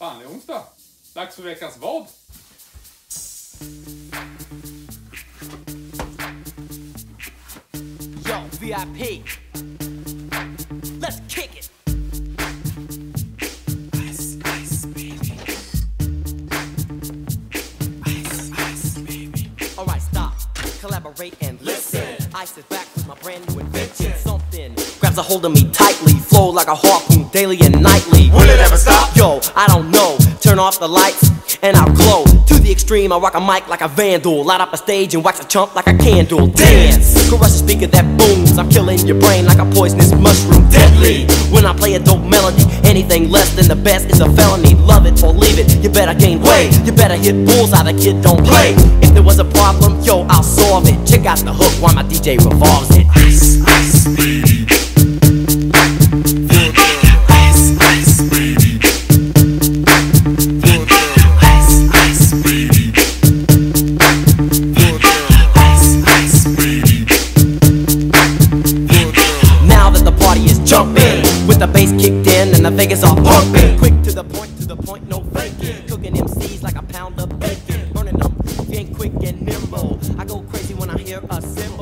Fan, det är onsdag. Dags för veckans vad? Yo, VIP. Let's kick it. Ice, ice, baby. Ice, ice, baby. All right, stop, collaborate and listen. Ice is back with my brand new invention. Something grabs a hold of me tightly, flow like a harpoon daily and nightly. Will it ever stop? Yo, I don't know. Turn off the lights and I'll glow. To the extreme, I rock a mic like a vandal. Light up a stage and wax a chump like a candle. Dance! Crush a speaker that booms. I'm killing your brain like a poisonous mushroom. Deadly! When I play a dope melody, anything less than the best is a felony. Love it or leave it, you better gain weight. You better hit bullseye, the kid don't play. If there was a problem, yo, I'll solve it. Check out the hook while my DJ revolves it. Ice, ice, baby. Ice, ice, baby. Ice, ice, baby. Ice, ice, baby. Now that the party is jumping, with the bass kicked in and the Vegas are pumping. Quick to the point, no faking. Cooking MCs like a pound of bacon. Burning them, if you ain't quick and nimble. I go crazy when I hear a cymbal.